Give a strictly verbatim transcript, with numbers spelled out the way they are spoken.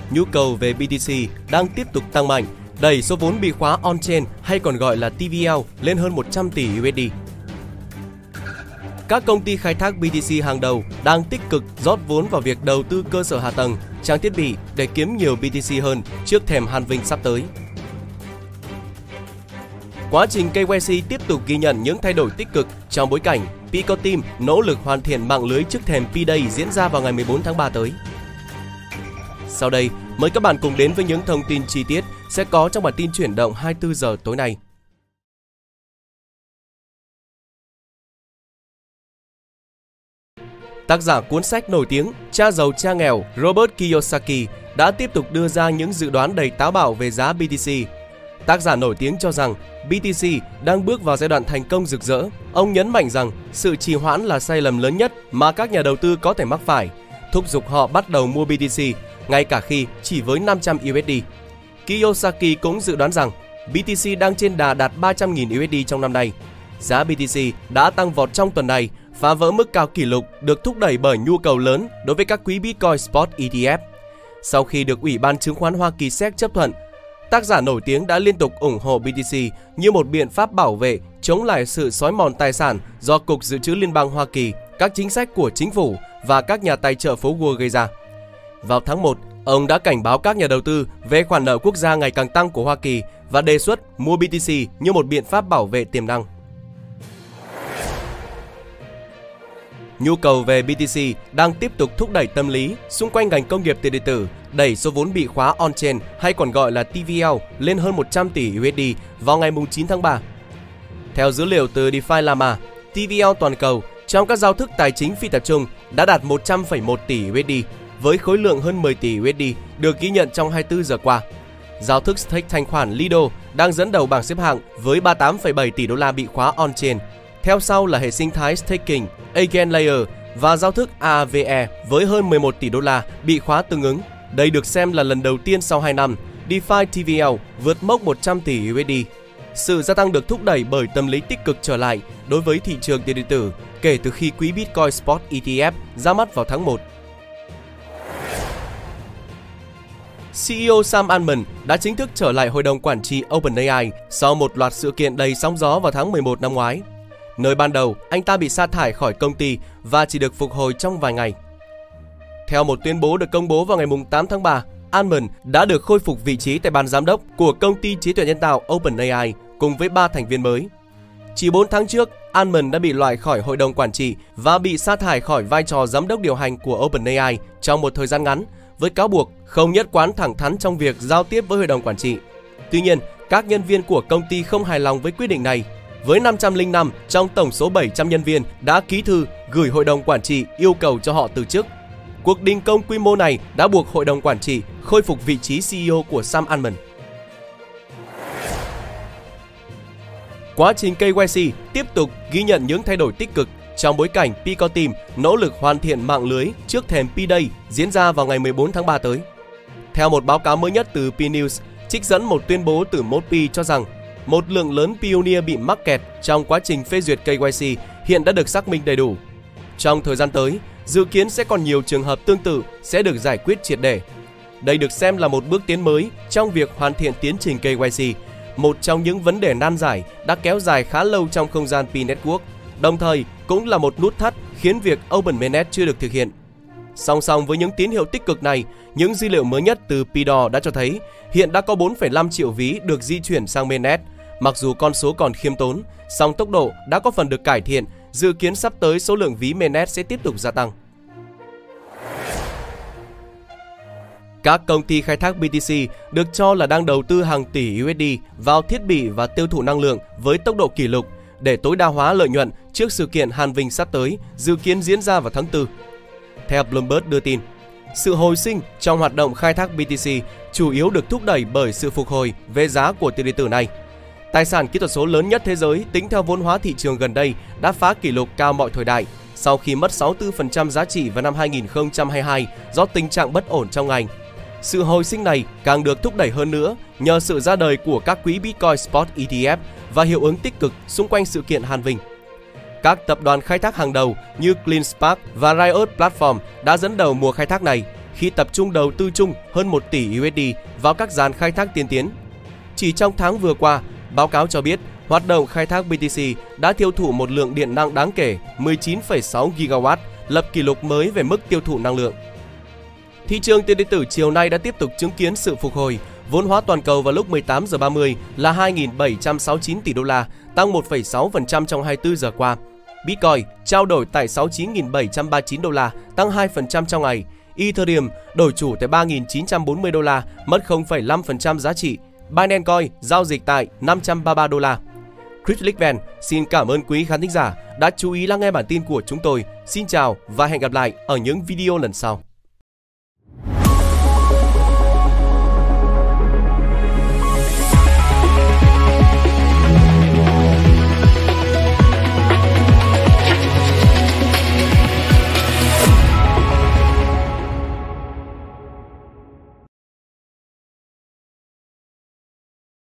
nhu cầu về bê tê xê đang tiếp tục tăng mạnh, đẩy số vốn bị khóa on-chain hay còn gọi là T V L lên hơn một trăm tỷ U S D. Các công ty khai thác bê tê xê hàng đầu đang tích cực rót vốn vào việc đầu tư cơ sở hạ tầng, trang thiết bị để kiếm nhiều bê tê xê hơn trước thềm halving sắp tới. Quá trình K Y C tiếp tục ghi nhận những thay đổi tích cực trong bối cảnh Pico Team nỗ lực hoàn thiện mạng lưới trước thềm P-Day diễn ra vào ngày mười bốn tháng ba tới. Sau đây, mời các bạn cùng đến với những thông tin chi tiết sẽ có trong bản tin chuyển động hai mươi tư giờ tối nay. Tác giả cuốn sách nổi tiếng Cha giàu cha nghèo Robert Kiyosaki đã tiếp tục đưa ra những dự đoán đầy táo bạo về giá bê tê xê. Tác giả nổi tiếng cho rằng bê tê xê đang bước vào giai đoạn thành công rực rỡ. Ông nhấn mạnh rằng sự trì hoãn là sai lầm lớn nhất mà các nhà đầu tư có thể mắc phải, thúc giục họ bắt đầu mua bê tê xê ngay cả khi chỉ với năm trăm U S D. Kiyosaki cũng dự đoán rằng bê tê xê đang trên đà đạt ba trăm nghìn U S D trong năm nay. Giá bê tê xê đã tăng vọt trong tuần này, phá vỡ mức cao kỷ lục được thúc đẩy bởi nhu cầu lớn đối với các quỹ Bitcoin Spot E T F. Sau khi được Ủy ban Chứng khoán Hoa Kỳ S E C chấp thuận, tác giả nổi tiếng đã liên tục ủng hộ bê tê xê như một biện pháp bảo vệ chống lại sự xói mòn tài sản do Cục Dự trữ Liên bang Hoa Kỳ, các chính sách của chính phủ và các nhà tài trợ phố Wall gây ra. Vào tháng một, ông đã cảnh báo các nhà đầu tư về khoản nợ quốc gia ngày càng tăng của Hoa Kỳ và đề xuất mua bê tê xê như một biện pháp bảo vệ tiềm năng. Nhu cầu về bê tê xê đang tiếp tục thúc đẩy tâm lý xung quanh ngành công nghiệp tiền điện tử, đẩy số vốn bị khóa on-chain hay còn gọi là T V L lên hơn một trăm tỷ U S D vào ngày chín tháng ba. Theo dữ liệu từ DeFi Llama, T V L toàn cầu trong các giao thức tài chính phi tập trung đã đạt một trăm phẩy một tỷ U S D với khối lượng hơn mười tỷ U S D được ghi nhận trong hai mươi tư giờ qua. Giao thức stake thanh khoản Lido đang dẫn đầu bảng xếp hạng với ba mươi tám phẩy bảy tỷ đô la bị khóa on-chain. Theo sau là hệ sinh thái staking Eigenlayer và giao thức A A V E với hơn mười một tỷ đô la bị khóa tương ứng. Đây được xem là lần đầu tiên sau hai năm DeFi T V L vượt mốc một trăm tỷ U S D. Sự gia tăng được thúc đẩy bởi tâm lý tích cực trở lại đối với thị trường tiền điện tử kể từ khi quỹ Bitcoin Spot E T F ra mắt vào tháng một. C E O Sam Altman đã chính thức trở lại hội đồng quản trị OpenAI sau một loạt sự kiện đầy sóng gió vào tháng mười một năm ngoái. Nơi ban đầu, anh ta bị sa thải khỏi công ty và chỉ được phục hồi trong vài ngày. Theo một tuyên bố được công bố vào ngày tám tháng ba, Altman đã được khôi phục vị trí tại ban giám đốc của công ty trí tuệ nhân tạo OpenAI cùng với ba thành viên mới. Chỉ bốn tháng trước, Altman đã bị loại khỏi hội đồng quản trị và bị sa thải khỏi vai trò giám đốc điều hành của OpenAI trong một thời gian ngắn, với cáo buộc không nhất quán thẳng thắn trong việc giao tiếp với hội đồng quản trị. Tuy nhiên, các nhân viên của công ty không hài lòng với quyết định này. Với năm trăm lẻ năm trong tổng số bảy trăm nhân viên đã ký thư gửi hội đồng quản trị yêu cầu cho họ từ chức. Cuộc đình công quy mô này đã buộc hội đồng quản trị khôi phục vị trí C E O của Sam Altman. Quá trình K Y C tiếp tục ghi nhận những thay đổi tích cực trong bối cảnh Pico Team nỗ lực hoàn thiện mạng lưới trước thềm P-Day diễn ra vào ngày mười bốn tháng ba tới. Theo một báo cáo mới nhất từ P-News, trích dẫn một tuyên bố từ Mopi cho rằng một lượng lớn Pioneer bị mắc kẹt trong quá trình phê duyệt K Y C hiện đã được xác minh đầy đủ. Trong thời gian tới, dự kiến sẽ còn nhiều trường hợp tương tự sẽ được giải quyết triệt để. Đây được xem là một bước tiến mới trong việc hoàn thiện tiến trình K Y C, một trong những vấn đề nan giải đã kéo dài khá lâu trong không gian P-Network, đồng thời cũng là một nút thắt khiến việc Open Mainnet chưa được thực hiện. Song song với những tín hiệu tích cực này, những dữ liệu mới nhất từ pê đê o đã cho thấy hiện đã có bốn phẩy năm triệu ví được di chuyển sang Mainnet. Mặc dù con số còn khiêm tốn, song tốc độ đã có phần được cải thiện, dự kiến sắp tới số lượng ví Mainnet sẽ tiếp tục gia tăng. Các công ty khai thác bê tê xê được cho là đang đầu tư hàng tỷ U S D vào thiết bị và tiêu thụ năng lượng với tốc độ kỷ lục để tối đa hóa lợi nhuận trước sự kiện halving sắp tới dự kiến diễn ra vào tháng tư. Theo Bloomberg đưa tin, sự hồi sinh trong hoạt động khai thác bê tê xê chủ yếu được thúc đẩy bởi sự phục hồi về giá của tiền điện tử này. Tài sản kỹ thuật số lớn nhất thế giới tính theo vốn hóa thị trường gần đây đã phá kỷ lục cao mọi thời đại sau khi mất sáu mươi tư phần trăm giá trị vào năm hai nghìn không trăm hai mươi hai do tình trạng bất ổn trong ngành. Sự hồi sinh này càng được thúc đẩy hơn nữa nhờ sự ra đời của các quỹ Bitcoin Spot E T F và hiệu ứng tích cực xung quanh sự kiện halving. Các tập đoàn khai thác hàng đầu như CleanSpark và Riot Platform đã dẫn đầu mùa khai thác này, khi tập trung đầu tư chung hơn một tỷ u ét đê vào các dàn khai thác tiên tiến. Chỉ trong tháng vừa qua, báo cáo cho biết hoạt động khai thác bê tê xê đã tiêu thụ một lượng điện năng đáng kể mười chín phẩy sáu gigawatt, lập kỷ lục mới về mức tiêu thụ năng lượng. Thị trường tiền điện tử chiều nay đã tiếp tục chứng kiến sự phục hồi. Vốn hóa toàn cầu vào lúc mười tám giờ ba mươi là hai nghìn bảy trăm sáu mươi chín tỷ đô la, tăng một phẩy sáu phần trăm trong hai mươi tư giờ qua. Bitcoin trao đổi tại sáu mươi chín nghìn bảy trăm ba mươi chín đô la, tăng hai phần trăm trong ngày. Ethereum đổi chủ tại ba nghìn chín trăm bốn mươi đô la, mất không phẩy năm phần trăm giá trị. Binance Coin giao dịch tại năm trăm ba mươi ba đô la. Cryptoliquid xin cảm ơn quý khán thính giả đã chú ý lắng nghe bản tin của chúng tôi. Xin chào và hẹn gặp lại ở những video lần sau.